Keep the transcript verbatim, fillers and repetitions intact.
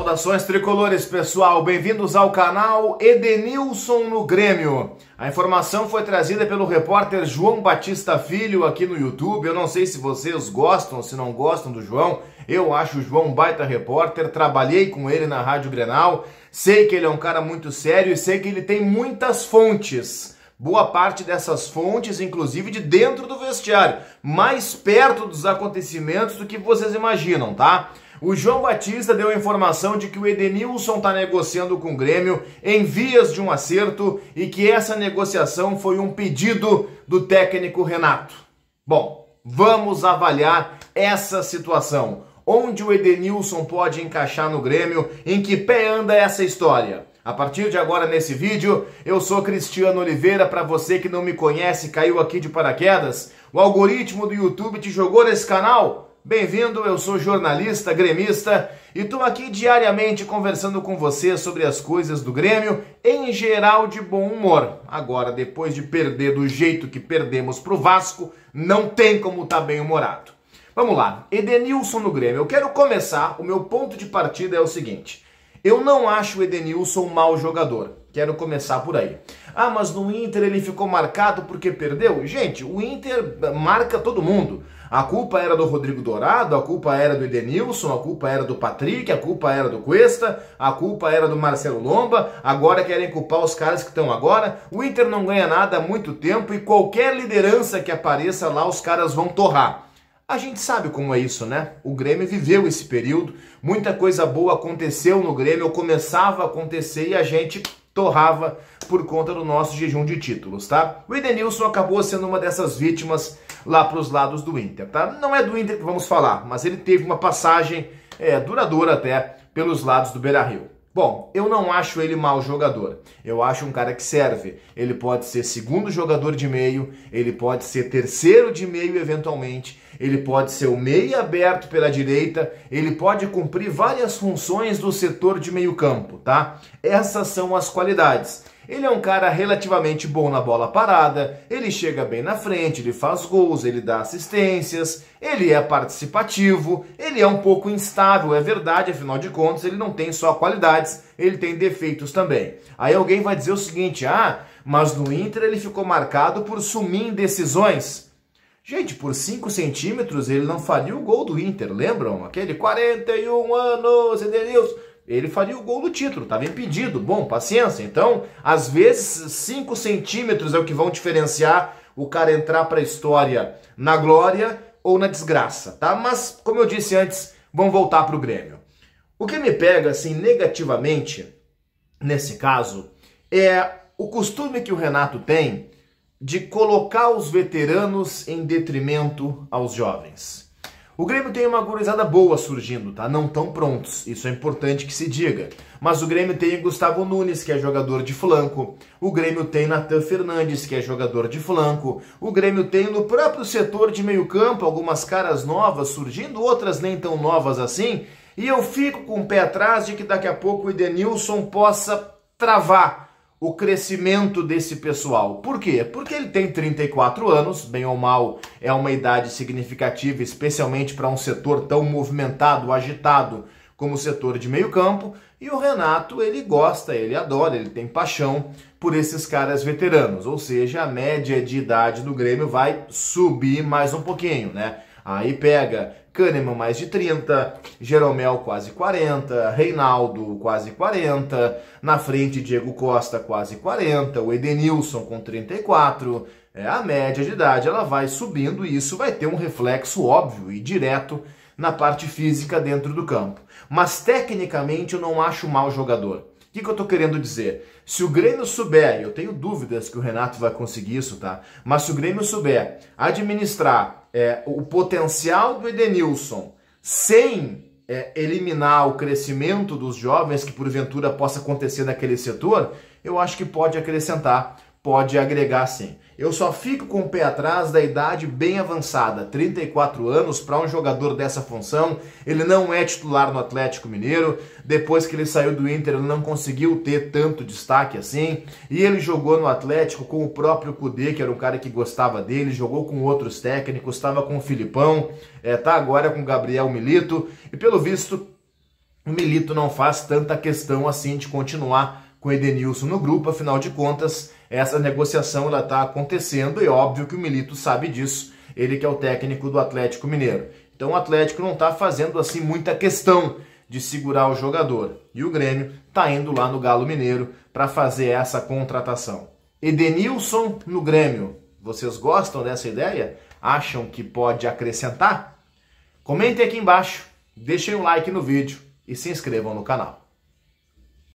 Saudações tricolores, pessoal, bem-vindos ao canal Edenilson no Grêmio. A informação foi trazida pelo repórter João Batista Filho aqui no YouTube. Eu não sei se vocês gostam ou se não gostam do João. Eu acho o João um baita repórter, trabalhei com ele na Rádio Grenal, sei que ele é um cara muito sério e sei que ele tem muitas fontes. Boa parte dessas fontes, inclusive de dentro do vestiário, mais perto dos acontecimentos do que vocês imaginam, tá? O João Batista deu a informação de que o Edenilson está negociando com o Grêmio em vias de um acerto e que essa negociação foi um pedido do técnico Renato. Bom, vamos avaliar essa situação. Onde o Edenilson pode encaixar no Grêmio? Em que pé anda essa história? A partir de agora nesse vídeo, eu sou Cristiano Oliveira. Para você que não me conhece, caiu aqui de paraquedas, o algoritmo do YouTube te jogou nesse canal? Bem-vindo, eu sou jornalista, gremista e estou aqui diariamente conversando com você sobre as coisas do Grêmio, em geral de bom humor. Agora, depois de perder do jeito que perdemos pro Vasco, não tem como estar bem humorado. Vamos lá, Edenilson no Grêmio. Eu quero começar, o meu ponto de partida é o seguinte: eu não acho o Edenilson um mau jogador. Quero começar por aí. Ah, mas no Inter ele ficou marcado porque perdeu? Gente, o Inter marca todo mundo. A culpa era do Rodrigo Dourado, a culpa era do Edenilson, a culpa era do Patrick, a culpa era do Cuesta, a culpa era do Marcelo Lomba. Agora querem culpar os caras que estão agora. O Inter não ganha nada há muito tempo e qualquer liderança que apareça lá, os caras vão torrar. A gente sabe como é isso, né? O Grêmio viveu esse período, muita coisa boa aconteceu no Grêmio, ou começava a acontecer e a gente torrava por conta do nosso jejum de títulos, tá? O Edenilson acabou sendo uma dessas vítimas lá para os lados do Inter, tá? Não é do Inter que vamos falar, mas ele teve uma passagem é, duradoura até pelos lados do Beira-Rio. Bom, eu não acho ele mau jogador, eu acho um cara que serve. Ele pode ser segundo jogador de meio, ele pode ser terceiro de meio eventualmente, ele pode ser o meia aberto pela direita, ele pode cumprir várias funções do setor de meio campo, tá? Essas são as qualidades. Ele é um cara relativamente bom na bola parada, ele chega bem na frente, ele faz gols, ele dá assistências, ele é participativo, ele é um pouco instável, é verdade, afinal de contas ele não tem só qualidades, ele tem defeitos também. Aí alguém vai dizer o seguinte: ah, mas no Inter ele ficou marcado por sumir em decisões. Gente, por cinco centímetros ele não faria o gol do Inter, lembram? Aquele quarenta e um anos, Edenilson. Ele faria o gol do título, estava impedido. Bom, paciência. Então, às vezes, cinco centímetros é o que vão diferenciar o cara entrar para a história na glória ou na desgraça, tá? Mas, como eu disse antes, vamos voltar para o Grêmio. O que me pega, assim, negativamente, nesse caso, é o costume que o Renato tem de colocar os veteranos em detrimento aos jovens. O Grêmio tem uma gurizada boa surgindo, tá? Não tão prontos, isso é importante que se diga. Mas o Grêmio tem o Gustavo Nunes, que é jogador de flanco. O Grêmio tem Natan Fernandes, que é jogador de flanco. O Grêmio tem no próprio setor de meio campo algumas caras novas surgindo, outras nem tão novas assim. E eu fico com o pé atrás de que daqui a pouco o Edenilson possa travar o crescimento desse pessoal. Por quê? Porque ele tem trinta e quatro anos, bem ou mal é uma idade significativa, especialmente para um setor tão movimentado, agitado como o setor de meio campo, e o Renato, ele gosta, ele adora, ele tem paixão por esses caras veteranos, ou seja, a média de idade do Grêmio vai subir mais um pouquinho, né? Aí pega Kahneman mais de trinta, Jeromel quase quarenta, Reinaldo quase quarenta, na frente Diego Costa quase quarenta, o Edenilson com trinta e quatro, é, a média de idade ela vai subindo e isso vai ter um reflexo óbvio e direto na parte física dentro do campo. Mas tecnicamente eu não acho mau jogador. O que, que eu tô querendo dizer? Se o Grêmio souber, eu tenho dúvidas que o Renato vai conseguir isso, tá? Mas se o Grêmio souber administrar é, o potencial do Edenilson sem é, eliminar o crescimento dos jovens que porventura possa acontecer naquele setor, eu acho que pode acrescentar, pode agregar sim. Eu só fico com o pé atrás da idade bem avançada, trinta e quatro anos, para um jogador dessa função. Ele não é titular no Atlético Mineiro, depois que ele saiu do Inter ele não conseguiu ter tanto destaque assim, e ele jogou no Atlético com o próprio Kudê, que era um cara que gostava dele, jogou com outros técnicos, estava com o Filipão, é, tá agora com o Gabriel Milito, e pelo visto o Milito não faz tanta questão assim de continuar com o Edenilson no grupo, afinal de contas, essa negociação ela está acontecendo e é óbvio que o Milito sabe disso, ele que é o técnico do Atlético Mineiro. Então o Atlético não está fazendo assim muita questão de segurar o jogador. E o Grêmio está indo lá no Galo Mineiro para fazer essa contratação. Edenilson no Grêmio. Vocês gostam dessa ideia? Acham que pode acrescentar? Comentem aqui embaixo, deixem um like no vídeo e se inscrevam no canal.